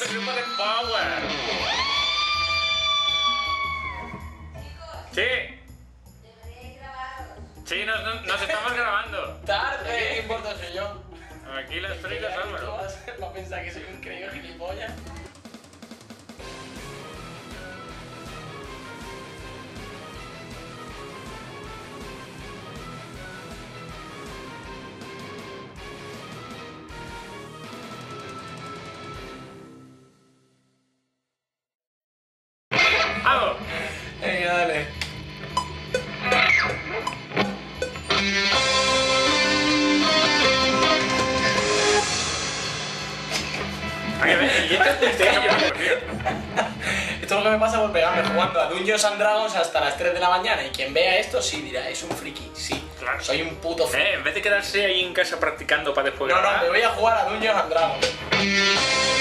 Super Power. Sí. Sí, nos estamos grabando. Tarde, ¿qué importa soy yo? Aquí la estrella es Álvaro. Va a pensar que soy un creído gilipollas. ¡Vamos! Venga, dale. ¿Y este es serio? Esto es lo que me pasa por pegarme jugando a Dungeons and Dragons hasta las 3 de la mañana. Y quien vea esto sí dirá, es un friki. Sí, Claro. soy un puto friki. En vez de quedarse ahí en casa practicando para después No, grabar. me voy a jugar a Dungeons and Dragons.